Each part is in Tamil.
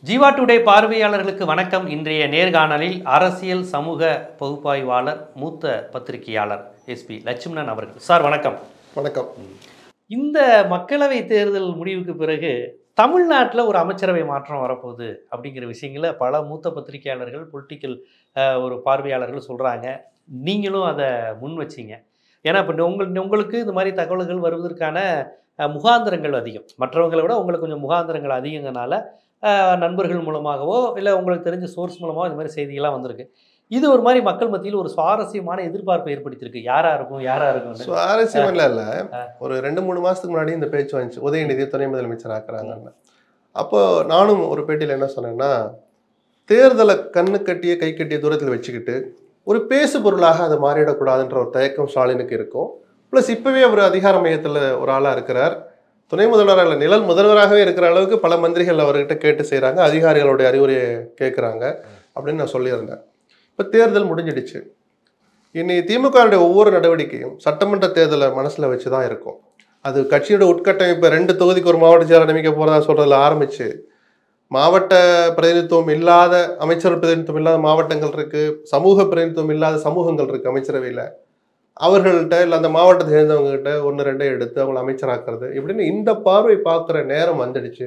ஜீவா டுடே பார்வையாளர்களுக்கு வணக்கம். இன்றைய நேர்காணலில் அரசியல் சமூக பகுப்பாய்வாளர் மூத்த பத்திரிகையாளர் எஸ்பி லட்சுமணன் அவர்கள். சார் வணக்கம். வணக்கம். இந்த மக்களவை தேர்தல் முடிவுக்கு பிறகு தமிழ்நாட்டில் ஒரு அமைச்சரவை மாற்றம் வரப்போகுது அப்படிங்கிற விஷயங்களை பல மூத்த பத்திரிகையாளர்கள் பொலிட்டிக்கல் ஒரு பார்வையாளர்கள் சொல்கிறாங்க. நீங்களும் அதை முன் வச்சிங்க. ஏன்னா இப்போ உங்களுக்கு இந்த மாதிரி தகவல்கள் வருவதற்கான முகாந்திரங்கள் அதிகம், மற்றவங்களை விட உங்களுக்கு கொஞ்சம் முகாந்திரங்கள் அதிகங்கனால நண்பர்கள் மூலமாகவோ இல்லை உங்களுக்கு தெரிஞ்ச சோர்ஸ் மூலமாக இந்த மாதிரி செய்திகள்லாம் வந்திருக்கு. இது ஒரு மாதிரி மக்கள் மத்தியில் ஒரு சுவாரஸ்யமான எதிர்பார்ப்பை ஏற்படுத்தியிருக்கு. யாரா இருக்கும் சுவாரஸ்யம் இல்லை. ஒரு 2-3 மாசத்துக்கு முன்னாடி இந்த பேச்சு வந்துச்சு, உதயநிதி துணை முதலமைச்சர் ஆக்குறாங்கன்னு. அப்போ நானும் ஒரு பேட்டியில் என்ன சொன்னேன்னா, தேர்தலை கண்ணு கட்டிய கை கட்டிய தூரத்தில் வச்சுக்கிட்டு ஒரு பேசு பொருளாக அதை மாறிடக்கூடாதுன்ற ஒரு தயக்கம் ஸ்டாலினுக்கு இருக்கும். ப்ளஸ் இப்பவே அவர் அதிகார மையத்தில் ஒரு ஆளாக இருக்கிறார். துணை முதல்வராக நிழல் முதல்வராகவே இருக்கிற அளவுக்கு பல மந்திரிகள் அவர்கிட்ட கேட்டு செய்கிறாங்க, அதிகாரிகளுடைய அறிவுரையை கேட்குறாங்க அப்படின்னு நான் சொல்லியிருந்தேன். இப்போ தேர்தல் முடிஞ்சிடுச்சு. இனி திமுகவுடைய ஒவ்வொரு நடவடிக்கையும் சட்டமன்ற தேர்தலை மனசில் வச்சு தான் இருக்கும். அது கட்சியோட உட்கட்டமைப்பு 2 தொகுதிக்கு ஒரு மாவட்ட செயலர் நியமிக்க போகிறதா சொல்கிறதுல ஆரம்பிச்சு, மாவட்ட பிரதிநிதித்துவம் இல்லாத அமைச்சர் பிரதிநிதித்துவம் இல்லாத மாவட்டங்கள் இருக்குது, சமூக பிரதிநிதித்துவம் இல்லாத சமூகங்கள் இருக்குது அமைச்சரவையில். அவர்கள்ட்ட இல்லை அந்த மாவட்டத்தை சேர்ந்தவங்ககிட்ட 1-2 எடுத்து அவங்களை அமைச்சராக்குறது இப்படின்னு இந்த பார்வை பார்க்குற நேரம் வந்துடுச்சு.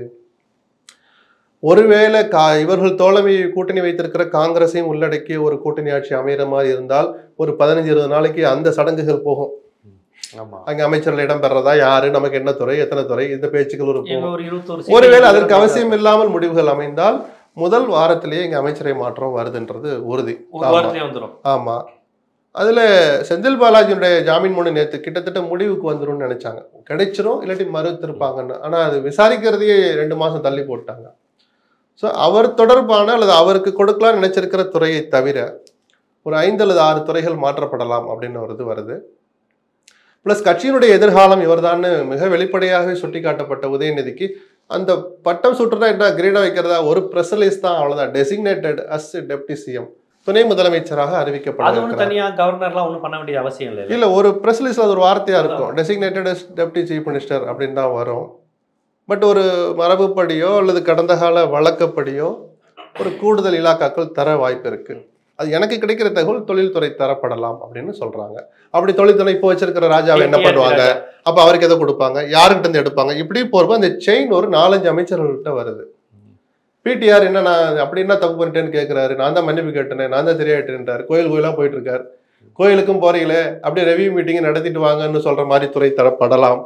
ஒருவேளை இவர்கள் தோழமை கூட்டணி வைத்திருக்கிற காங்கிரஸையும் உள்ளடக்கிய ஒரு கூட்டணி ஆட்சி அமைகிற மாதிரி இருந்தால் ஒரு 15-20 நாளைக்கு அந்த சடங்குகள் போகும். அங்க அமைச்சர்கள் இடம் பெறதா, யாரு, நமக்கு என்ன துறை, எத்தனை துறை, இந்த பேச்சுக்கள் இருக்கும். ஒருவேளை அதற்கு அவசியம் இல்லாமல் முடிவுகள் அமைந்தால் முதல் வாரத்திலேயே இங்க அமைச்சரை மாற்றம் வருதுன்றது உறுதி. ஆமா. அதுல செந்தில் பாலாஜியுடைய ஜாமீன் மனு நேற்று கிட்டத்தட்ட முடிவுக்கு வந்துரும்னு நினைச்சாங்க. கிடைச்சிரும், இல்லாட்டி மறுத்திருப்பாங்கன்னு. ஆனா அது விசாரிக்கிறதையே 2 மாசம் தள்ளி போட்டாங்க. ஸோ அவர் தொடர்பான அல்லது அவருக்கு கொடுக்கலாம்னு நினைச்சிருக்கிற துறையை தவிர ஒரு 5 அல்லது 6 துறைகள் மாற்றப்படலாம் அப்படின்னு ஒரு இது வருது. பிளஸ் கட்சியினுடைய எதிர்காலம் இவர்தான் மிக வெளிப்படையாகவே சுட்டி காட்டப்பட்ட உதயநிதிக்கு அந்த பட்டம் சுட்டுறதா என்ன கிரேடா வைக்கிறதா ஒரு பிரஸ் ரிலீஸ் தான், அவ்வளவுதான். டெசிக்னேட்டட் அஸ் டெப்டி சிஎம், துணை முதலமைச்சராக அறிவிக்கப்படும். ஒரு பிரஸ் ரிலீஸ்ல ஒரு வார்த்தையா இருக்கும், designated as deputy chief minister அப்படின்னு தான் வரும். பட் ஒரு மரபுப்படியோ அல்லது கடந்த கால வழக்கப்படியோ ஒரு கூடுதல் இலாக்காக்கள் தர வாய்ப்பு இருக்கு. அது எனக்கு கிடைக்கிற தகவல் தொழில்துறை தரப்படலாம் அப்படின்னு சொல்றாங்க. அப்படி தொழில்துறை இப்போ வச்சிருக்கிற ராஜாவை என்ன பண்ணுவாங்க, அப்ப அவருக்கு எதை கொடுப்பாங்க, யாருக்கிட்ட இருந்து எடுப்பாங்க, இப்படி போறப்ப அந்த செயின் ஒரு 4-5 அமைச்சர்கள்ட்ட வருது. பிடிஆர் என்ன நான் அப்படி என்ன தப்பு பண்ணிட்டேன்னு கேட்கிறாரு, நான் தான் மன்னிப்பு கேட்டேன், நான் தான் தெரியாட்டுன்றாரு. கோயிலா போயிட்டு இருக்காரு. கோயிலுக்கும் போறீங்களே அப்படியே ரெவியூ மீட்டிங் நடத்திட்டு வாங்கன்னு சொல்ற மாதிரி துறை தரப்படலாம்.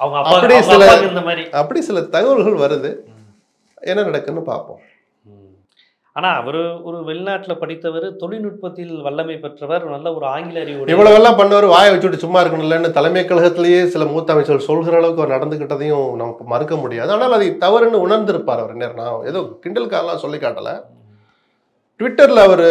அப்படி சில தகவல்கள் வருது. என்ன நடக்குன்னு பார்ப்போம். ஆனா அவரு ஒரு வெளிநாட்டுல படித்தவர், தொழில்நுட்பத்தில் வல்லமை பெற்றவர், நல்ல ஒரு ஆங்கில அறிவு, இவ்வளவு எல்லாம் பண்ணவர், வாயை வச்சுட்டு சும்மா இருக்கணும்லன்னு தலைமை கழகத்திலேயே சில மூத்த அமைச்சர்கள் சொல்கிற அளவுக்கு அவர் நடந்துகிட்டதையும் நமக்கு மறுக்க முடியாது. ஆனால் அதை தவறுன்னு உணர்ந்திருப்பார் அவர். நான் ஏதோ கிண்டல்காரெல்லாம் சொல்லி காட்டல. ட்விட்டர்ல அவர்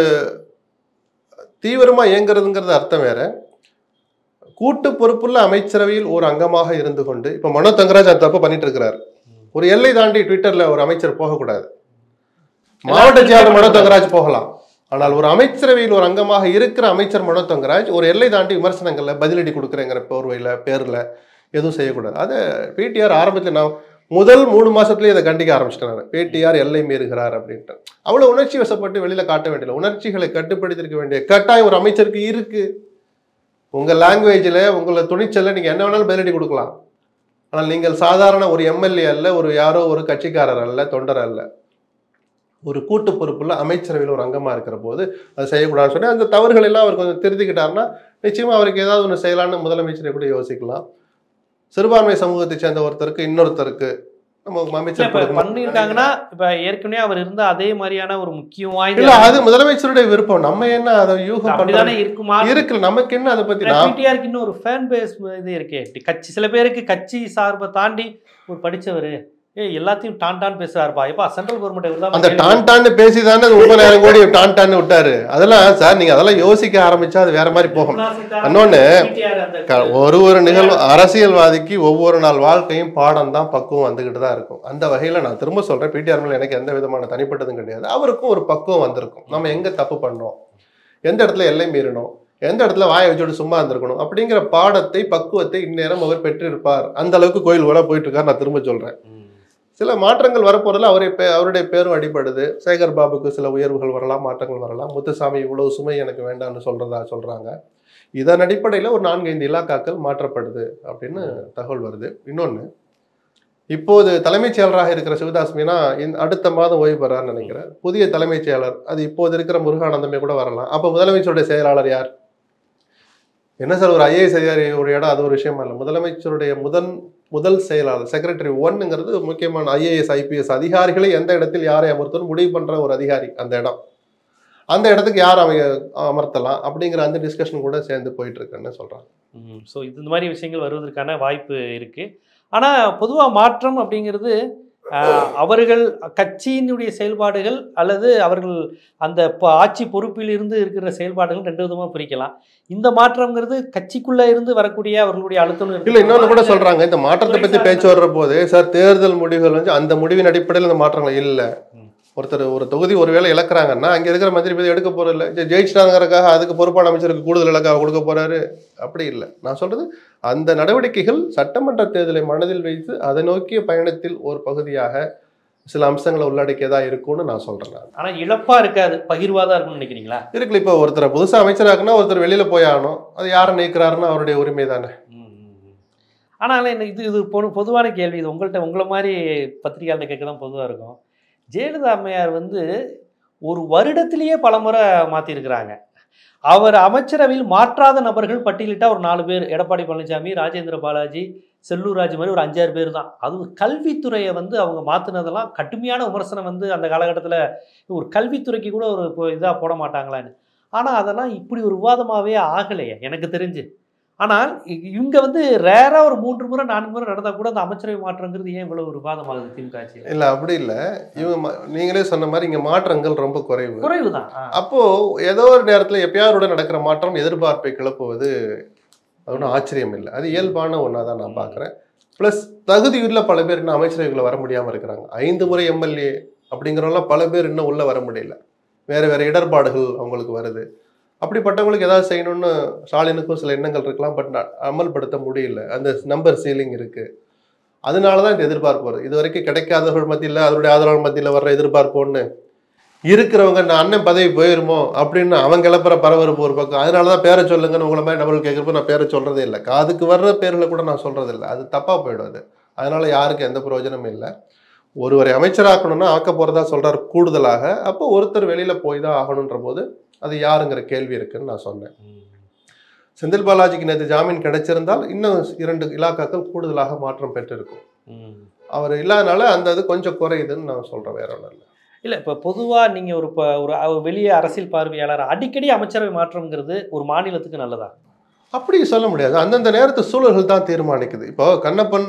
தீவிரமா இயங்குறதுங்கிறது அர்த்தம் வேற. கூட்டு பொறுப்புள்ள அமைச்சரவையில் ஒரு அங்கமாக இருந்து கொண்டு இப்ப மனோ தங்கராஜ் அந்த தப்பு பண்ணிட்டு இருக்கிறார். ஒரு எல்லை தாண்டி ட்விட்டர்ல ஒரு அமைச்சர் போகக்கூடாது. மாவட்ட செயலாளர் மனோ தங்கராஜ் போகலாம். ஆனால் ஒரு அமைச்சரவையில் ஒரு அங்கமாக இருக்கிற அமைச்சர் மனோ தங்கராஜ் ஒரு எல்லை தாண்டி விமர்சனங்கள்ல பதிலடி கொடுக்குறேங்கிற பேர்ல எதுவும் செய்யக்கூடாது. அதை பிடிஆர் ஆரம்பத்தில் நான் முதல் 3 மாசத்துலயே இதை கண்டிக்க ஆரம்பிச்சிட்டேன். பிடிஆர் எல்லை மீறுகிறார் அப்படின்ட்டு. அவ்வளவு உணர்ச்சி வசப்பட்டு வெளியில காட்ட வேண்டியது, உணர்ச்சிகளை கட்டுப்படுத்திருக்க வேண்டிய கட்டாயம் ஒரு அமைச்சருக்கு இருக்கு. உங்க லாங்குவேஜ்ல உங்களை துணிச்சல்ல நீங்க என்ன வேணாலும் பதிலடி கொடுக்கலாம். ஆனால் நீங்கள் சாதாரண ஒரு எம்எல்ஏ அல்ல, ஒரு யாரோ ஒரு கட்சிக்காரர் அல்ல, தொண்டர் அல்ல. ஒரு கூட்டு பொறுப்புள்ள அமைச்சரவையில் ஒரு அங்கமா இருக்கிற போது அது செய்யக்கூடாதுன்னு சொல்லி அந்த தவறுகள் எல்லாம் அவர் கொஞ்சம் திருத்திக்கிட்டாருன்னா நிச்சயமா அவருக்கு ஏதாவது ஒன்று செய்யலான்னு முதலமைச்சரை கூட யோசிக்கலாம். சிறுபான்மை சமூகத்தை சேர்ந்த ஒருத்தருக்கு இன்னொருத்தருக்கு நம்ம அமைச்சர் பண்ணிருக்காங்கன்னா இப்ப ஏற்கனவே அவர் இருந்த அதே மாதிரியான ஒரு முக்கியம் வாய்ந்த இல்ல, அது முதலமைச்சருடைய விருப்பம். நம்ம என்ன அதை யூகம் அப்படிதானே இருக்குமா இருக்குல்ல, நமக்கு என்ன அதை பத்தி. பிடிஆருக்கு இன்னும் ஒரு ஃபேன் பேஸ் இது இருக்கே. கட்சி சில பேருக்கு கட்சி சார்பை தாண்டி ஒரு படிச்சவரு எல்லாத்தையும் டான் பேசுறாருப்பா. இப்ப சென்ட்ரல் கவர்மெண்ட் அந்த டான் பேசிதானே 30,000 கோடி டான் விட்டாரு. அதெல்லாம் சார் நீங்க அதெல்லாம் யோசிக்க ஆரம்பிச்சா அது வேற மாதிரி போகும். இன்னொன்னு, ஒரு நிகழ்வு அரசியல்வாதிக்கு ஒவ்வொரு நாள் வாழ்க்கையும் பாடம் தான், பக்குவம் வந்துகிட்டு தான் இருக்கும். அந்த வகையில நான் திரும்ப சொல்றேன், பிடிஆர் மேல எனக்கு எந்த விதமான தனிப்பட்டதும் கிடையாது. அவருக்கும் ஒரு பக்குவம் வந்திருக்கும். நம்ம எங்க தப்பு பண்ணோம், எந்த இடத்துல எல்லை மீறணும், எந்த இடத்துல வாயை வச்சுட்டு சும்மா இருந்திருக்கணும் அப்படிங்கிற பாடத்தை, பக்குவத்தை இந்நேரம் அவர் பெற்றிருப்பார். அந்த அளவுக்கு கோயில் போயிட்டு இருக்காரு. நான் திரும்ப சொல்றேன். சில மாற்றங்கள் வரப்போறதுல அவருடைய பேரும் அடிபடுது. சேகர் பாபுக்கு சில உயர்வுகள் வரலாம், மாற்றங்கள் வரலாம். முத்துசாமி இவ்வளவு சுமை எனக்கு வேண்டாம்னு சொல்றாங்க. இதன் அடிப்படையில் ஒரு 4-5 இலாக்காக்கள் மாற்றப்படுது அப்படின்னு தகவல் வருது. இன்னொன்னு, இப்போது தலைமைச் செயலராக இருக்கிற சிவதாஸ் மீனா அடுத்த மாதம் ஓய்வு பெறான்னு நினைக்கிறேன். புதிய தலைமைச் செயலர் அது இப்போது இருக்கிற முருகானந்தமே கூட வரலாம். அப்போ முதலமைச்சருடைய செயலாளர் யார்? என்ன சார், ஒரு ஐஏஎஸ் அதிகாரி ஒரு இடம், அது ஒரு விஷயம் இல்லை. முதலமைச்சருடைய முதல் செயலாளர் செக்ரட்டரி 1ங்கிறது முக்கியமான ஐஏஎஸ் ஐபிஎஸ் அதிகாரிகளை எந்த இடத்தில் யாரை அமர்த்தணும் முடிவு பண்ற ஒரு அதிகாரி. அந்த இடத்துக்கு யார் அமர்த்தலாம் அப்படிங்கிற அந்த டிஸ்கஷன் கூட சேர்ந்து போயிட்டு இருக்குன்னு சொல்றாங்க. ஸோ இந்த மாதிரி விஷயங்கள் வருவதற்கான வாய்ப்பு இருக்கு. ஆனா பொதுவா மாற்றம் அப்படிங்கிறது அவர்கள் கட்சியினுடைய செயல்பாடுகள் அல்லது அவர்கள் அந்த ஆட்சி பொறுப்பில் இருந்து இருக்கிற செயல்பாடுகள் 2 விதமா பிரிக்கலாம். இந்த மாற்றம்ங்கிறது கட்சிக்குள்ள இருந்து வரக்கூடிய அவர்களுடைய அழுத்தம் இல்ல. இன்னொன்னு கூட சொல்றாங்க, இந்த மாற்றத்தை பத்தி பேச்சு வர்ற போது சார் தேர்தல் முடிவுகள் வந்து அந்த முடிவின் அடிப்படையில் இந்த மாற்றங்கள் இல்ல. ஒருத்தர் ஒரு தொகுதி ஒருவேளை இழக்கிறாங்கன்னா அங்க இருக்கிற மந்திரி பதவி எடுக்க போறது இல்லை. ஜெயிச்சிட்டாங்கிறதுக்காக அதுக்கு பொறுப்பான அமைச்சருக்கு கூடுதல் இலக்காக கொடுக்க போறாரு, அப்படி இல்லை. நான் சொல்றது அந்த நடவடிக்கைகள் சட்டமன்ற தேர்தலை மனதில் வைத்து அதை நோக்கிய பயணத்தில் ஒரு பகுதியாக சில அம்சங்களை உள்ளடக்கியதா இருக்கும்னு நான் சொல்றேன். ஆனா இழப்பா இருக்காது, பகிர்வாதான் இருக்கும்னு நினைக்கிறீங்களா? இருக்குல்ல. இப்போ ஒருத்தர் புதுசா அமைச்சராக்குன்னா ஒருத்தர் வெளியில போய் ஆகணும், அது யாரை நீக்கிறாருன்னு அவருடைய உரிமை தானே. ஆனாலும் இது பொதுவான கேள்வி. இது உங்களை மாதிரி பத்திரிகையாளர் கேட்க தான் பொதுவாக இருக்கும். ஜெயலலிதா அம்மையார் வந்து ஒரு வருடத்திலேயே பலமுறை மாற்றிருக்கிறாங்க. அவர் அமைச்சரவையில் மாற்றாத நபர்கள் பட்டியலிட்டா ஒரு 4 பேர். எடப்பாடி பழனிசாமி, ராஜேந்திர பாலாஜி, செல்லூர் ராஜு மாதிரி ஒரு 5-6 பேர் தான். அதுவும் கல்வித்துறையை வந்து அவங்க மாற்றினதெல்லாம் கடுமையான விமர்சனம் வந்து அந்த காலகட்டத்தில் ஒரு கல்வித்துறைக்கு கூட ஒரு இதாக போட மாட்டாங்களான்னு. ஆனால் அதெல்லாம் இப்படி ஒரு விவாதமாகவே ஆகலையே எனக்கு தெரிஞ்சு. ஆனால் இவங்க வந்து ரேரா ஒரு 3 முறை 4 முறை நடந்தா கூட அந்த அமைச்சரவை மாற்றங்கிறது ஏன் இவ்வளவு ஒரு விவாதமாகுது திமுக ஆட்சியில்? இல்ல, அப்படி இல்லை. இவங்க நீங்களே சொன்ன மாதிரி இங்க மாற்றங்கள் ரொம்ப குறைவு தான். அப்போ ஏதோ ஒரு நேரத்தில் எப்பயாரோட நடக்கிற மாற்றம் எதிர்பார்ப்பை கிளப்புவது அது ஒன்றும் ஆச்சரியம் இல்லை. அது இயல்பான ஒன்றா தான் நான் பார்க்குறேன். ப்ளஸ் தகுதியுள்ள பல பேர் இன்னும் அமைச்சரவைக்குள்ள வர முடியாமல் இருக்கிறாங்க. 5 முறை எம்எல்ஏ அப்படிங்கிறவங்களாம் பல பேர் இன்னும் உள்ள வர முடியல. வேறு இடர்பாடுகள் அவங்களுக்கு வருது. அப்படிப்பட்டவங்களுக்கு ஏதாவது செய்யணும்னு ஸ்டாலினுக்கும் சில எண்ணங்கள் இருக்கலாம், பட் அமல்படுத்த முடியல. அந்த நம்பர் சீலிங் இருக்கு. அதனால தான் இந்த எதிர்பார்ப்பு வருது. இது வரைக்கும் கிடைக்காதவர்கள் மத்தியில், அதனுடைய ஆதரவாளர் மத்தியில் வர்ற எதிர்பார்ப்பு ஒன்று, இருக்கிறவங்க நான் அண்ணன் பதவி போயிருமோ அப்படின்னு அவங்க கிளப்புற பரபரப்பு ஒரு பக்கம். அதனால தான் பேரை சொல்லுங்கன்னு உங்களை மாதிரி நபர்கள் கேட்குறப்ப நான் பேரை சொல்றதே இல்லை. காதுக்கு வர்ற பேர்களை கூட நான் சொல்றது இல்லை. அது தப்பா போயிடும். அதனால யாருக்கும் எந்த பிரயோஜனமும் இல்லை. ஒருவரை அமைச்சராக்கணும்னா ஆக்க போறதா சொல்றாரு கூடுதலாக. அப்போ ஒருத்தர் வெளியில போய் தான் ஆகணுன்ற போது அது யாருங்கிற கேள்வி இருக்குன்னு நான் சொன்னேன். செந்தில் பாலாஜிக்கு நேற்று ஜாமீன் கிடைச்சிருந்தால் இன்னும் 2 இலாக்காக்கள் கூடுதலாக மாற்றம் பெற்றிருக்கும். அவர் இல்லாதனால அந்த இது கொஞ்சம் குறையுதுன்னு நான் சொல்றேன், வேற ஒன்றும் இல்லை. இல்லை, இப்போ பொதுவாக நீங்கள் ஒரு வெளிய அரசியல் பார்வையாளர் அடிக்கடி அமைச்சரவை மாற்றம்ங்கிறது ஒரு மாநிலத்துக்கு நல்லதா? அப்படி சொல்ல முடியாது. அந்தந்த நேரத்து சூழல்கள் தான் தீர்மானிக்குது. இப்போ கண்ணப்பன்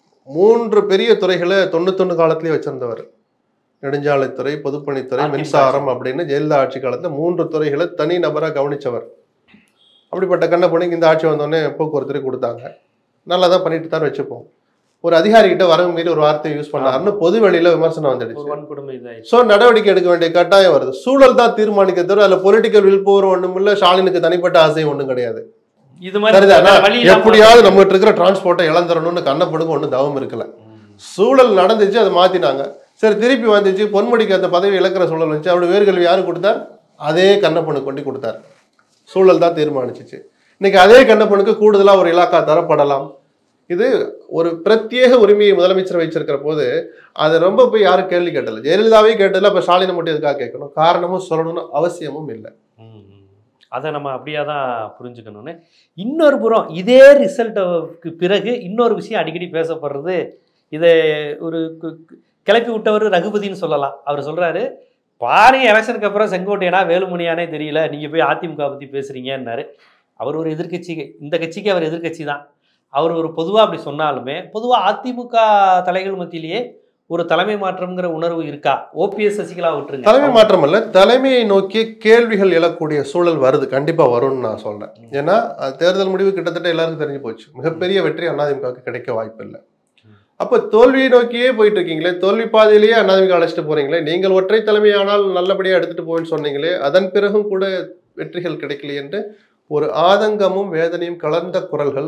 3 பெரிய துறைகளை 91 காலத்திலேயே வச்சிருந்தவர். நெடுஞ்சாலைத்துறை, பொதுப்பணித்துறை, மின்சாரம் அப்படின்னு ஜெயலலிதா ஆட்சி காலத்தில் 3 துறைகளை தனி நபராக கவனிச்சவர். அப்படிப்பட்ட கண்ணப்பனுக்கு இந்த ஆட்சி வந்தோடனே போக்குவரத்துறை கொடுத்தாங்க. நல்லா தான் பண்ணிட்டு தான் வச்சுப்போம். ஒரு அதிகாரிகிட்ட வரவு மீறி ஒரு வார்த்தையை யூஸ் பண்ணாருன்னு பொது வெளியில விமர்சனம் வந்துடுச்சு. ஸோ நடவடிக்கை எடுக்க வேண்டிய கட்டாயம் வருது. சூழல் தான் தீர்மானிக்க தவிர அதுல பொலிட்டிக்கல் வில்பவர் ஒன்றும் இல்லை, ஸ்டாலினுக்கு தனிப்பட்ட ஆசையும் ஒன்றும் கிடையாது. எப்படியாவது நம்மகிட்ட இருக்கிற டிரான்ஸ்போர்ட்டை இழந்துடணும்னு கண்ணப்படுங்க ஒன்றும் தவம் இருக்கல. சூழல் நடந்துச்சு, அதை மாத்தினாங்க. சரி, திருப்பி வந்துச்சு, பொன்முடிக்கு அந்த பதவி இழக்கிற சூழல் வந்துச்சு. அவருடைய உயர்கல்வி யாரு கொடுத்தார்? அதே கண்ணப்பனுக்கு கொண்டு கொடுத்தார். சூழல் தான் தீர்மானிச்சிச்சு. இன்னைக்கு அதே கண்ணப்பனுக்கு கூடுதலா ஒரு இலாக்கா தரப்படலாம். இது ஒரு பிரத்யேக உரிமையை முதலமைச்சர் வச்சிருக்கிற போது அதை ரொம்ப போய் யாரும் கேள்வி கேட்டல. ஜெயலலிதாவே கேட்டதில்ல, அப்ப ஸ்டாலினை மட்டும் எதுக்காக கேட்கணும்? காரணமும் சொல்லணும்னு அவசியமும் இல்லை. அதை நம்ம அப்படியே தான் புரிஞ்சுக்கணும்னு. இன்னொரு புறம் இதே ரிசல்ட்டுக்கு பிறகு இன்னொரு விஷயம் அடிக்கடி பேசப்படுறது, இதை ஒரு கிளப்பி விட்டவர் ரகுபதினு சொல்லலாம். அவர் சொல்றாரு, பாருங்க எலெக்ஷனுக்கு அப்புறம் செங்கோட்டையனா வேலுமணியானே தெரியல, நீங்க போய் அதிமுக பத்தி பேசுறீங்கன்னாரு. அவர் ஒரு எதிர்கட்சி, இந்த கட்சிக்கு அவர் எதிர்கட்சி தான். அவர் ஒரு பொதுவாக அப்படி சொன்னாலுமே பொதுவாக அதிமுக தலைகள் மத்தியிலேயே ஒரு தலைமை மாற்றம்ங்கிற உணர்வு இருக்கா? ஓபிஎஸ் சசிகலா விட்டுருங்க, தலைமை மாற்றம் அல்ல, தலைமையை நோக்கி கேள்விகள் எழக்கூடிய சூழல் வருது. கண்டிப்பா வரும்னு நான் சொல்றேன். ஏன்னா தேர்தல் முடிவு கிட்டத்தட்ட எல்லாருக்கும் தெரிஞ்சு போச்சு. மிகப்பெரிய வெற்றி அதிமுகவுக்கு கிடைக்க வாய்ப்பு இல்லை. அப்ப தோல்வியை நோக்கியே போயிட்டு இருக்கீங்களே, தோல்வி பாதையிலேயே அதிமுக அழைச்சிட்டு போறீங்களே. நீங்கள் ஒற்றை தலைமையானால் நல்லபடியா எடுத்துட்டு போவேன்னு சொன்னீங்களே, அதன் பிறகும் கூட வெற்றிகள் கிடைக்கல என்று ஒரு ஆதங்கமும் வேதனையும் கலந்த குரல்கள்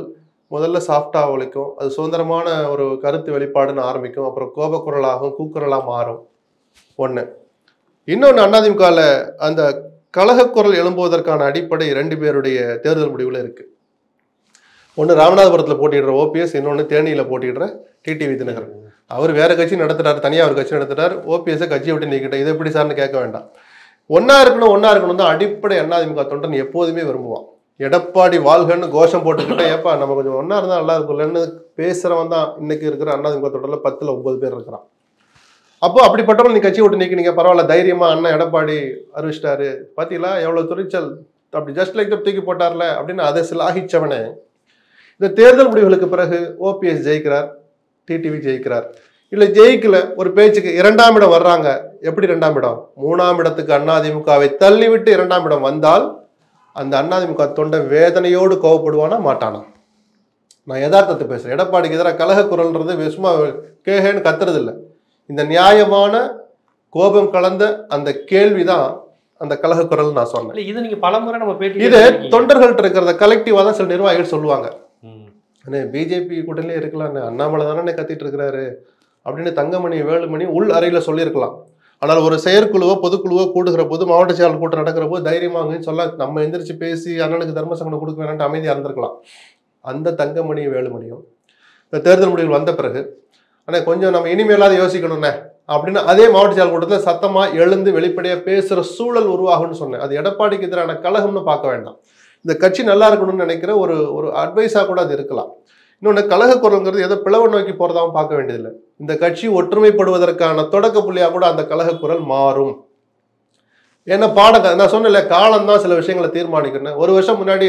முதல்ல சாஃப்டா ஒலிக்கும், அது சுதந்திரமான ஒரு கருத்து வெளிப்பாடுன்னு ஆரம்பிக்கும், அப்புறம் கோபக்குரலாகும், கூக்குரலா மாறும். ஒண்ணு. இன்னொன்னு, அதிமுகல அந்த கலகக்குரல் எழும்புவதற்கான அடிப்படை 2 பேருடைய தேர்தல் முடிவுல இருக்கு. ஒண்ணு ராமநாதபுரத்துல போட்டிடுற ஓபிஎஸ், இன்னொன்னு தேனியில போட்டிடுற டிடிவி தினகரன். அவர் வேற கட்சி நடத்துறாரு, தனியா ஒரு கட்சி நடத்துறாரு, ஓபிஎஸ் கட்சியை விட்டு நீக்கிட்ட. இது எப்படி சார்னு கேட்க வேண்டாம். ஒன்னா இருக்கணும் தான் அடிப்படை அதிமுக தொண்டன் எப்போதுமே விரும்புவான். எடப்பாடி வாழ்கன்னு கோஷம் போட்டுக்கிட்டே, ஏப்பா நம்ம கொஞ்சம் ஒன்னா இருந்தா நல்லா இருக்கும்லன்னு பேசுறவன் தான் இன்னைக்கு இருக்கிற அதிமுக தொண்டர்ல 10ல் 9 பேர் இருக்கிறான். அப்போ அப்படிப்பட்டவங்க நீ கட்சி விட்டு நீக்கினீங்க, பரவாயில்ல, தைரியமா அண்ணன் எடப்பாடி அறிவிச்சிட்டாரு, பாத்தீங்களா எவ்வளவு துணிச்சல், அப்படி ஜஸ்ட் லைக் தூக்கி போட்டார்ல அப்படின்னு அதை சிலாகிச்சவனே இந்த தேர்தல் முடிவுகளுக்கு பிறகு ஓபிஎஸ் ஜெயிக்கிறார், டிடிவி ஜெயிக்கிறார். இல்ல ஜெயிக்கல, ஒரு பேச்சுக்கு 2ஆம் இடம் வர்றாங்க. எப்படி 2ஆம் இடம்? 3ஆம் இடத்துக்கு அதிமுகவை தள்ளிவிட்டு 2ஆம் இடம் வந்தால் அந்த அதிமுக தொண்டை வேதனையோடு கோவப்படுவானா மாட்டானா? நான் யதார்த்தத்தை பேசுறேன். எடப்பாடிக்கு எதிராக கலக குரல்ன்றது சும்மா கேஹேன்னு கத்துறது இல்லை. இந்த நியாயமான கோபம் கலந்த அந்த கேள்விதான் அந்த கலக குரல் நான் சொன்னேன். இது நீங்க பலமுறை நம்ம பேட்டி இது தொண்டர்கள்ட்ட இருக்கிறத கலெக்டிவா தான் சில நிர்வாகிகள் சொல்லுவாங்க. பிஜேபி கூட்டணியே இருக்கலாம், அண்ணாமலை தானே கத்திட்டு இருக்கிறாரு அப்படின்னு தங்கமணி வேலுமணி உள் அறையில சொல்லியிருக்கலாம். ஆனால் ஒரு செயற்குழுவோ பொதுக்குழுவோ கூடுகிற போது, மாவட்ட செயலாளர் கூட்டம் நடக்கிற போது தைரியமாகன்னு சொல்ல, நம்ம எந்திரிச்சு பேசி அண்ணனுக்கு தர்ம சங்கடம் கொடுக்க வேணான்ட்டு அமைதியாக இருந்திருக்கலாம். அந்த தங்கமணி வேலுமணியும் இந்த தேர்தல் முடிவுகள் வந்த பிறகு ஆனால் கொஞ்சம் நம்ம இனிமேலாவது யோசிக்கணும்னே அப்படின்னு அதே மாவட்ட செயலாளர் கூட்டத்தில் சத்தமா எழுந்து வெளிப்படையா பேசுற சூழல் உருவாகும்னு சொன்னேன். அது எடப்பாடிக்கு எதிரான கலகம்னு பார்க்க வேண்டாம். இந்த கட்சி நல்லா இருக்கணும்னு நினைக்கிற ஒரு அட்வைஸா கூட அது இருக்கலாம். இன்னொன்று, கலக குரல்ங்கிறது ஏதோ பிளவை நோக்கி போறதாவும் பார்க்க வேண்டியதில்லை. இந்த கட்சி ஒற்றுமைப்படுவதற்கான தொடக்க புள்ளியா கூட அந்த கலக குரல் மாறும். ஏன்னா நான் சொன்னேன்ல, காலம்தான் சில விஷயங்களை தீர்மானிக்கணும். ஒரு வருஷம் முன்னாடி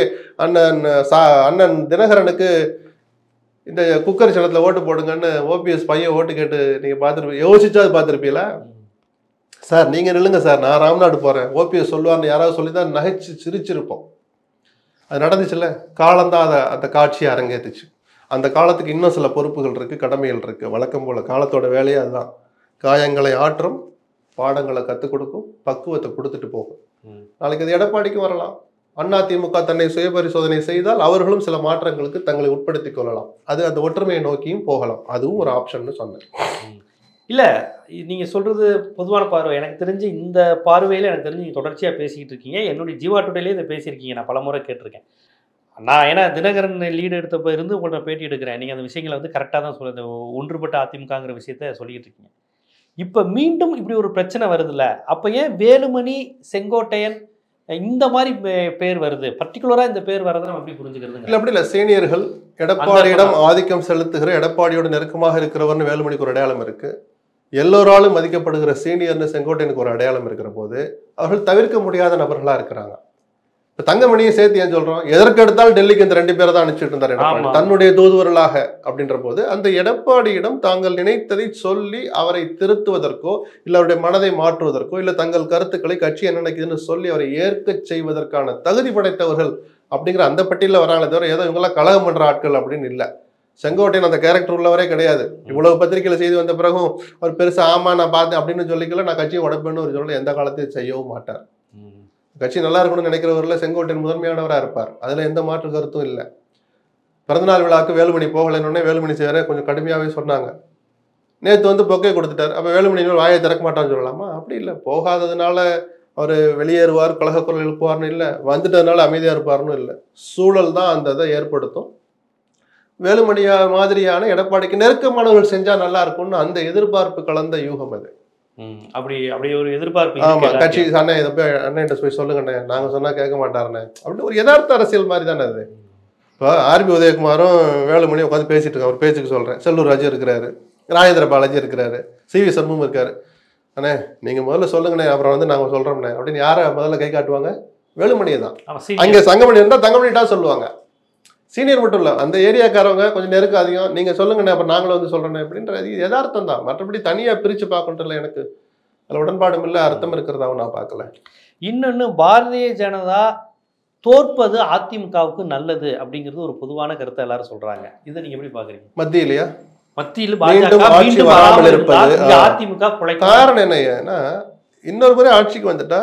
அண்ணன் தினகரனுக்கு இந்த குக்கர் சின்னத்துல ஓட்டு போடுங்கன்னு ஓபிஎஸ் பையன் ஓட்டு கேட்டு நீங்க பார்த்துருப்பீங்க, யோசிச்சா அது பார்த்துருப்பீங்களா? சார் நீங்க நில்லுங்க சார், நான் ராம்நாடு போறேன், ஓபிஎஸ் சொல்லுவார்னு யாராவது சொல்லிதான் நகைச்சு சிரிச்சிருப்போம். அது நடந்துச்சுல்ல, காலம்தான் அந்த காட்சியை அரங்கேற்றுச்சு. அந்த காலத்துக்கு இன்னும் சில பொறுப்புகள் இருக்கு, கடமைகள் இருக்கு. வழக்கம் போல காலத்தோட வேலையே அதுதான். காயங்களை ஆற்றும், பாடங்களை கற்றுக் கொடுக்கும், பக்குவத்தை கொடுத்துட்டு போகும். நாளைக்கு அது எடப்பாடிக்கும் வரலாம். அதிமுக தன்னை சுயபரிசோதனை செய்தால் அவர்களும் சில மாற்றங்களுக்கு தங்களை உட்படுத்திக் கொள்ளலாம். அது அந்த ஒற்றுமையை நோக்கியும் போகலாம். அதுவும் ஒரு ஆப்ஷன் சொன்னேன். இல்ல நீங்க சொல்றது பொதுவான பார்வை. எனக்கு தெரிஞ்சு இந்த பார்வையில எனக்கு தெரிஞ்சு நீங்க தொடர்ச்சியா பேசிக்கிட்டு இருக்கீங்க. என்னுடைய ஜீவா டுடேலயே இதை பேசியிருக்கீங்க, நான் பலமுறை கேட்டிருக்கேன். நான் ஏன்னா தினகரன் லீடு எடுத்தப்ப இருந்து உங்கள்ட்ட பேட்டி எடுக்கிறேன். நீங்கள் அந்த விஷயங்களை வந்து கரெக்டாக தான் சொல்லுது, ஒன்றுபட்ட அதிமுகங்கிற விஷயத்த சொல்லிட்டு இருக்கீங்க. இப்போ மீண்டும் இப்படி ஒரு பிரச்சனை வருதுல்ல, அப்போ ஏன் வேலுமணி, செங்கோட்டையன் இந்த மாதிரி பேர் வருது, பர்டிகுலராக இந்த பேர் வரதை நம்ம எப்படி புரிஞ்சுக்கிறது? இல்லை அப்படி இல்லை, சீனியர்கள் எடப்பாடியிடம் ஆதிக்கம் செலுத்துகிற, எடப்பாடியோட நெருக்கமாக இருக்கிறவர்னு வேலுமணிக்கு ஒரு அடையாளம் இருக்கு. எல்லோராலும் மதிக்கப்படுகிற சீனியர்னு செங்கோட்டையனுக்கு ஒரு அடையாளம் இருக்கிற போது அவர்கள் தவிர்க்க முடியாத நபர்களா இருக்கிறாங்க. தங்கமணியை சேர்த்து ஏன் சொல்றோம்? எதற்கு எடுத்தாலும் டெல்லிக்கு இந்த 2 பேரை தான் அனுப்பிச்சுட்டு இருந்தார் எடப்பாடி, தன்னுடைய தூதுவர்களாக. அப்படின்ற போது அந்த எடப்பாடியிடம் தாங்கள் நினைத்ததை சொல்லி அவரை திருத்துவதற்கோ இல்ல அவருடைய மனதை மாற்றுவதற்கோ இல்ல தங்கள் கருத்துக்களை கட்சி என்ன நினைக்குதுன்னு சொல்லி அவரை ஏற்க செய்வதற்கான தகுதி படைத்தவர்கள் அப்படிங்கிற அந்த பட்டியலில் வராங்களே தவிர ஏதோ இவங்கெல்லாம் கலகம் பண்ற ஆட்கள் அப்படின்னு இல்லை. செங்கோட்டையன் அந்த கேரக்டர் உள்ளவரே கிடையாது. இவ்வளவு பத்திரிகையில செய்தி வந்த பிறகும் அவர் பெருசா ஆமா நான் பார்த்தேன் அப்படின்னு சொல்லிக்கல, நான் கட்சியை உடப்பேன்னு ஒரு சொல்ல எந்த காலத்தையும் செய்யவும் மாட்டார். கட்சி நல்லா இருக்கணும்னு நினைக்கிறவர்ல செங்கோட்டையன் முதன்மையானவராக இருப்பார். அதுல எந்த மாற்று கருத்தும் இல்லை. பிறந்தநாள் விழாவுக்கு வேலுமணி போகலன்னு வேலுமணி சேர கொஞ்சம் கடுமையாவே சொன்னாங்க. நேற்று வந்து பொக்கே கொடுத்துட்டார். அப்ப வேலுமணி வாயை திறக்க மாட்டான்னு சொல்லலாமா? அப்படி இல்லை. போகாததுனால அவர் வெளியேறுவார், கலக குரல் எழுப்புவார்னு இல்லை, வந்துட்டதுனால அமைதியா இருப்பார்னு இல்லை. சூழல் தான் அந்த இதை ஏற்படுத்தும். வேலுமணியா மாதிரியான எடப்பாடிக்கு நெருக்கமானவர்கள் செஞ்சா நல்லா இருக்கும்னு அந்த எதிர்பார்ப்பு கலந்த யூகம் அது. அப்படி ஒரு எதிர்பார்ப்பு. ஆமா, கட்சி அண்ணன் இதை போய் அண்ணன் போய் சொல்லுங்கண்ணே, நாங்க சொன்னா கேட்க மாட்டாருண்ணே அப்படின்னு ஒரு யதார்த்த அரசியல் மாதிரி தானே அது. இப்போ ஆர்பி உதயகுமாரும் வேலுமணியும் உட்காந்து பேசிட்டு இருக்காங்க. ஒரு பேச்சுக்கு சொல்றேன், செல்லூர் ராஜு இருக்கிறாரு, ராஜேந்திர பாலாஜி இருக்கிறாரு, சிவி சண்முகம் இருக்காரு. அண்ணே நீங்க முதல்ல சொல்லுங்கண்ணே, அப்புறம் வந்து நாங்க சொல்றோம்ண்ணே அப்படின்னு யாரை முதல்ல கை காட்டுவாங்க? வேலுமணியை தான். அங்க சங்கமணி இருந்தா தங்கமணிட்டா சொல்லுவாங்க. சீனியர் மட்டும் இல்ல, அந்த ஏரியாக்காரவங்க கொஞ்சம் நெருக்கம் அதிகம், நீங்க சொல்லுங்கண்ணே அப்புறம் நாங்களும் வந்து சொல்றேன் அப்படின்றது யதார்த்தம் தான். மற்றபடி தனியா பிரிச்சு பார்க்கணுன்றதுல எனக்கு அதுல உடன்பாடும் இல்லை, அர்த்தம் இருக்கிறதாவும் நான் பார்க்கல. இன்னொன்னு, பாரதிய ஜனதா தோற்பது அதிமுகவுக்கு நல்லது அப்படிங்கிறது ஒரு பொதுவான கருத்தை எல்லாரும் சொல்றாங்க. இதை நீங்க எப்படி பாக்குறீங்க? மத்தியிலையா? மத்தியில் ஆட்சி வராமல் இருப்பது அதிமுக காரணம் என்ன? இன்னொரு முறை ஆட்சிக்கு வந்துட்டா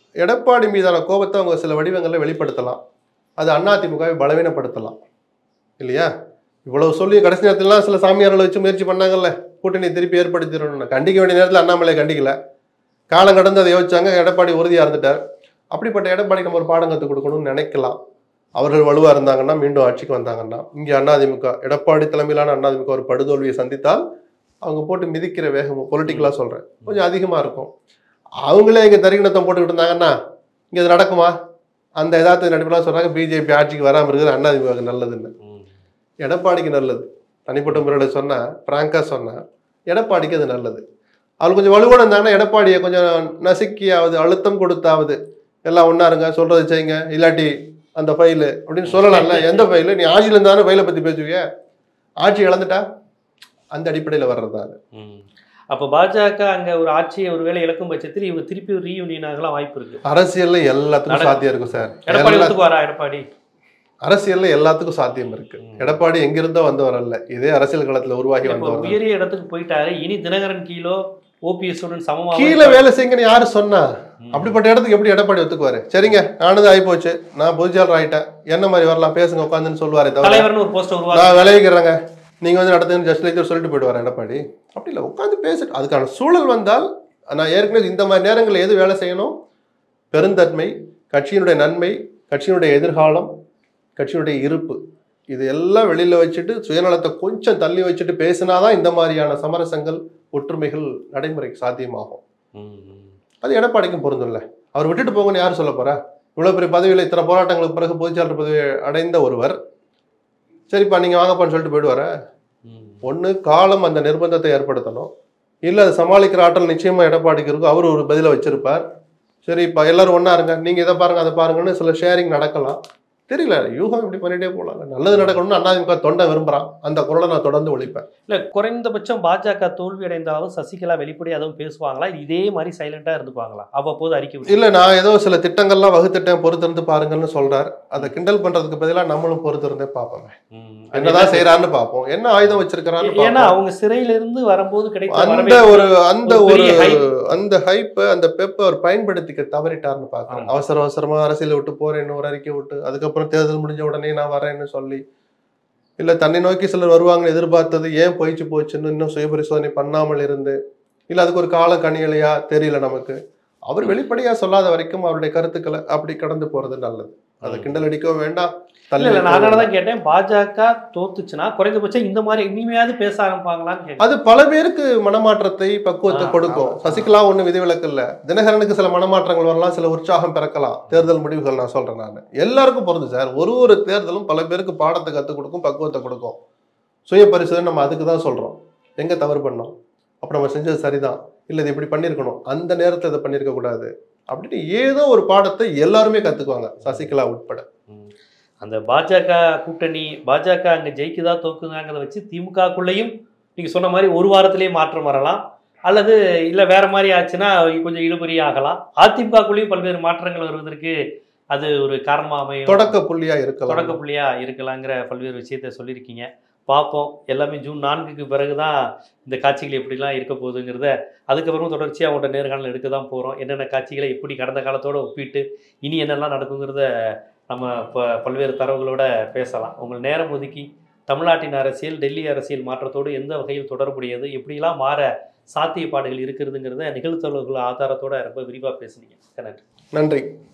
எடப்பாடி மீதான கோபத்தை அவங்க சில வடிவங்களை வெளிப்படுத்தலாம். அது அதிமுகவை பலவீனப்படுத்தலாம். இல்லையா? இவ்வளவு சொல்லி கடைசி நேரத்துலலாம் சில சாமியார்களை வச்சு முயற்சி பண்ணாங்கல்ல, கூட்டணி திருப்பி ஏற்படுத்திடணும்னு. கண்டிக்க வேண்டிய நேரத்தில் அண்ணாமலை கண்டிக்கல, காலம் கடந்து அதை யோசிச்சாங்க. எடப்பாடி உறுதியா இருந்துட்டார். அப்படிப்பட்ட எடப்பாடி நம்ம ஒரு பாடம் கற்றுக் கொடுக்கணும்னு நினைக்கலாம். அவர்கள் வலுவா இருந்தாங்கன்னா, மீண்டும் ஆட்சிக்கு வந்தாங்கன்னா, இங்கே அதிமுக எடப்பாடி தலைமையிலான அதிமுக ஒரு படுதோல்வியை சந்தித்தால் அவங்க போட்டு மிதிக்கிற வேகம், பொலிட்டிக்கலா சொல்றேன், கொஞ்சம் அதிகமா இருக்கும். அவங்களே இங்க தரிகணத்தம் போட்டுக்கிட்டு இருந்தாங்கன்னா இங்க இது நடக்குமா? அந்த எதார்த்த நடிப்பெல்லாம் சொல்றாங்க பிஜேபி ஆட்சிக்கு வராமல் இருக்கிறது அதிமுக நல்லதுன்னு. எடப்பாடிக்கு நல்லது. தனிப்பட்ட முறையில் சொன்னா, பிராங்கா சொன்னா எடப்பாடிக்கு அது நல்லது. அவள் கொஞ்சம் வலுவோட இருந்தாங்கன்னா எடப்பாடியை கொஞ்சம் நசுக்கியாவது, அழுத்தம் கொடுத்தாவது, எல்லாம் ஒன்றா இருங்க, சொல்றது செய்யுங்க, இல்லாட்டி அந்த ஃபைலு அப்படின்னு சொல்லலாம்ல. எந்த ஃபைலு? நீ ஆட்சியில் இருந்தாலும் ஃபைலை பற்றி பேசுவீங்க, ஆட்சி இழந்துட்டா அந்த அடிப்படையில் வர்றது தான். அப்போ பாஜக அங்க ஒரு ஆட்சியை ஒருவேளை இழக்கும் பட்சத்தில் இவங்க திருப்பி ஒரு ரீயூனியன் ஆகலாம் வாய்ப்பு இருக்கு. அரசியல்ல எல்லாத்துக்கும் சாத்தியம் இருக்கும் சார். எடப்பாடி ஒத்துக்குவாரா? எடப்பாடி அரசியல்ல எல்லாத்துக்கும் சாத்தியம் இருக்கு. எடப்பாடி எங்கிருந்தோ வந்தவர் அல்ல, இதே அரசியல் களத்துல உருவாகி வந்தவர். உயரிய இடத்துக்கு போயிட்டாரு, இனி தினகரன் கீழோ ஓபிஎஸ் உடன் சமமாக கீழே வேலை செய்யுங்கன்னு யாரு சொன்னா? அப்படிப்பட்ட இடத்துக்கு எப்படி எடப்பாடி ஒத்துக்குவாரு? சரிங்க, நானது ஆகி போச்சு, நான் பொதுச்சாளர் ஆயிட்டேன், என்ன மாதிரி வரலாம், பேசுங்க உட்காந்துன்னு சொல்லுவாரு. தலைவர்னு ஒரு போஸ்ட் நான் விளைவிக்கிறேங்க, நீங்க வந்து நடத்துங்க ஜஸ்ட் லைக் சொல்லிட்டு போயிடுவார் எடப்பாடி. அப்படி இல்லை, உட்காந்து பேசிட்டு அதுக்கான சூழல் வந்தால். நான் ஏற்கனவே இந்த மாதிரி நேரங்களில் எது வேலை செய்யணும்? பெருந்தன்மை, கட்சியினுடைய நன்மை, கட்சியினுடைய எதிர்காலம், கட்சியினுடைய இருப்பு, இது எல்லாம் வெளியில வச்சுட்டு சுயநலத்தை கொஞ்சம் தள்ளி வச்சுட்டு பேசினாதான் இந்த மாதிரியான சமரசங்கள், ஒற்றுமைகள் நடைமுறைக்கு சாத்தியமாகும். அது எடப்பாடிக்கும் பொருந்தும்ல. அவர் விட்டுட்டு போங்கன்னு யார் சொல்ல போறா? இவ்வளவு பெரிய பதவியில் இத்தனை போராட்டங்களுக்கு பிறகு பொதுச்சாளர் பதவி அடைந்த ஒருவர் சரிப்பா நீங்க வாங்கப்பான்னு சொல்லிட்டு போயிடுவார? ஒண்ணு காலம் அந்த நிர்பந்தத்தை ஏற்படுத்தணும், இல்ல அதை சமாளிக்கிற ஆற்றல் நிச்சயமா எடப்பாடிக்கு இருக்கும். அவரு ஒரு பதில வச்சிருப்பார். சரிப்பா எல்லாரும் ஒன்னா இருங்க, நீங்க இதை பாருங்க அதை பாருங்கன்னு சில ஷேரிங் நடக்கலாம். தெரியல, யூகம் இப்படி பண்ணிட்டே போகலாம். நல்லது நடக்கணும்னு அதிமுக தொண்டை விரும்புறான், அந்த குரலை நான் தொடர்ந்து ஒழிப்பேன். இல்ல குறைந்தபட்சம் பாஜக தோல்வி அடைந்தாலும் சசிகலா வெளிப்படி அதுவும் பேசுவாங்களா? இதே மாதிரி சைலண்டா இருந்துப்பாங்களா? அவ்வப்போது அறிக்கை இல்ல, நான் ஏதோ சில திட்டங்கள்லாம் வகுத்துட்டேன், பொறுத்திருந்து பாருங்கன்னு சொல்றாரு. அதை கிண்டல் பண்றதுக்கு பதிலாக நம்மளும் பொறுத்திருந்தே பார்ப்போம், என்னதான் செய்யறான்னு பார்ப்போம், என்ன ஆயுதம் வச்சிருக்கிறான்னு. ஏன்னா அவங்க சிறையில இருந்து வரும்போது கிடைத்த அந்த ஹைப்பை, அந்த பெப்பை அவர் பயன்படுத்திக்க தவறிட்டார்னு பார்க்கறேன். அவசர அவசரமா அரசியலை விட்டு போறேன்னு ஒரு அறிக்கை விட்டு, அதுக்கப்புறம் தேர்தல் முடிஞ்ச உடனே நான் வரேன்னு சொல்லி, இல்ல தன்னை நோக்கி சிலர் வருவாங்கன்னு எதிர்பார்த்தது ஏன் போயிச்சு போச்சுன்னு இன்னும் சுயபரிசோதனை பண்ணாமல் இருந்து, இல்ல அதுக்கு ஒரு காலம் கணியலையா தெரியல நமக்கு. அவர் வெளிப்படையா சொல்லாத வரைக்கும் அவருடைய கருத்துக்களை அப்படி கடந்து போறது நல்லது. அதை கிண்டல் அடிக்கவும் வேண்டாம். அதனாலதான் கேட்டேன், பாஜக தோத்துச்சுன்னா குறைந்தபட்சம் இந்த மாதிரி இனிமையாவது பேச ஆரம்பிப்பாங்களான்னு. அது பல பேருக்கு மனமாற்றத்தை, பக்குவத்தை கொடுக்கும். சசிகலா ஒண்ணு விதிவிலக்கு இல்ல. தினகரனுக்கு சில மனமாற்றங்கள் வரலாம், சில உற்சாகம் பிறக்கலாம். தேர்தல் முடிவுகள் நான் சொல்றேன், நான் எல்லாருக்கும் பொருந்து சார். ஒரு தேர்தலும் பல பேருக்கு பாடத்தை கற்றுக் கொடுக்கும், பக்குவத்தை கொடுக்கும். சுய பரிசோதனை நம்ம அதுக்கு தான் சொல்றோம். எங்க தவறு பண்ணோம், அப்ப நம்ம செஞ்சது சரிதான், இல்ல இது இப்படி பண்ணிருக்கணும், அந்த நேரத்தில் இதை பண்ணிருக்க கூடாது அப்படின்னு ஏதோ ஒரு பாடத்தை எல்லாருமே கத்துக்குவாங்க, சசிகலா உட்பட. அந்த பாஜக கூட்டணி, பாஜக அங்கே ஜெயிக்குதா தோக்குதாங்கிறத வச்சு திமுகக்குள்ளேயும் நீங்கள் சொன்ன மாதிரி ஒரு வாரத்திலேயே மாற்றம் வரலாம், அல்லது இல்லை வேற மாதிரி ஆச்சுன்னா கொஞ்சம் இழுபறி ஆகலாம். அதிமுகக்குள்ளேயும் பல்வேறு மாற்றங்கள் வருவதற்கு அது ஒரு காரணமாக அமையும், தொடக்க புள்ளியா இருக்கலாங்கிற பல்வேறு விஷயத்த சொல்லியிருக்கீங்க. பார்ப்போம். எல்லாமே ஜூன் 4க்கு பிறகு தான் இந்த காட்சிகள் எப்படிலாம் இருக்க போகுதுங்கிறத அதுக்கப்புறமும் தொடர்ச்சியாக அவங்கள்ட்ட நேர்காணல் எடுக்க தான் போகிறோம். என்னென்ன காட்சிகளை எப்படி கடந்த காலத்தோடு ஒப்பிட்டு இனி என்னெல்லாம் நடக்குங்கிறத நம்ம பல்வேறு தரவுகளோட பேசலாம். உங்கள் நேரம் ஒதுக்கி தமிழ்நாட்டின் அரசியல், டெல்லி அரசியல் மாற்றத்தோடு எந்த வகையில் தொடர்புடையது, எப்படிலாம் மாற சாத்தியப்பாடுகள் இருக்கிறதுங்கிறத நிகழ்த்தவர்கள் ஆதாரத்தோட ரொம்ப விரிவாக பேசுனீங்க. நன்றி.